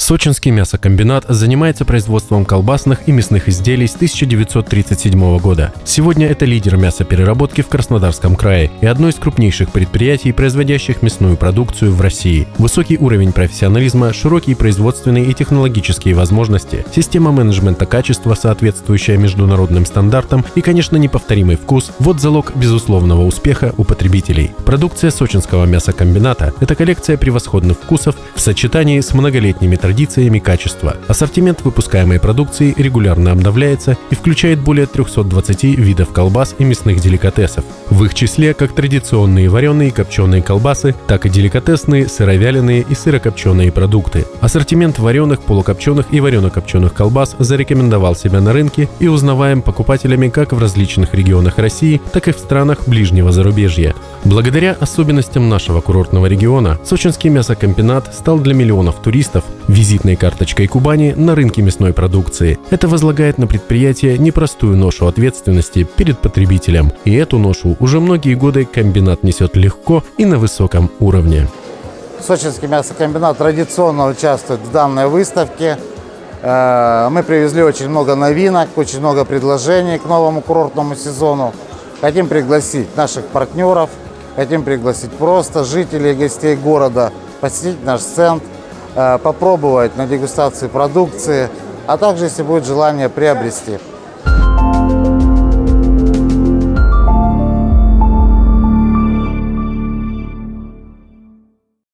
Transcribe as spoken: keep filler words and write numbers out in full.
Сочинский мясокомбинат занимается производством колбасных и мясных изделий с тысяча девятьсот тридцать седьмого года. Сегодня это лидер мясопереработки в Краснодарском крае и одно из крупнейших предприятий, производящих мясную продукцию в России. Высокий уровень профессионализма, широкие производственные и технологические возможности, система менеджмента качества, соответствующая международным стандартам и, конечно, неповторимый вкус – вот залог безусловного успеха у потребителей. Продукция Сочинского мясокомбината – это коллекция превосходных вкусов в сочетании с многолетними традициями традициями качества. Ассортимент выпускаемой продукции регулярно обновляется и включает более трёхсот двадцати видов колбас и мясных деликатесов. В их числе как традиционные вареные и копченые колбасы, так и деликатесные, сыровяленые и сырокопченые продукты. Ассортимент вареных, полукопченых и варено-копченых колбас зарекомендовал себя на рынке и узнаваем покупателями как в различных регионах России, так и в странах ближнего зарубежья. Благодаря особенностям нашего курортного региона Сочинский мясокомбинат стал для миллионов туристов визитной карточкой Кубани на рынке мясной продукции. Это возлагает на предприятие непростую ношу ответственности перед потребителем. И эту ношу уже многие годы комбинат несет легко и на высоком уровне. Сочинский мясокомбинат традиционно участвует в данной выставке. Мы привезли очень много новинок, очень много предложений к новому курортному сезону. Хотим пригласить наших партнеров, хотим пригласить просто жителей и гостей города посетить наш стенд, попробовать на дегустации продукции, а также, если будет желание, приобрести.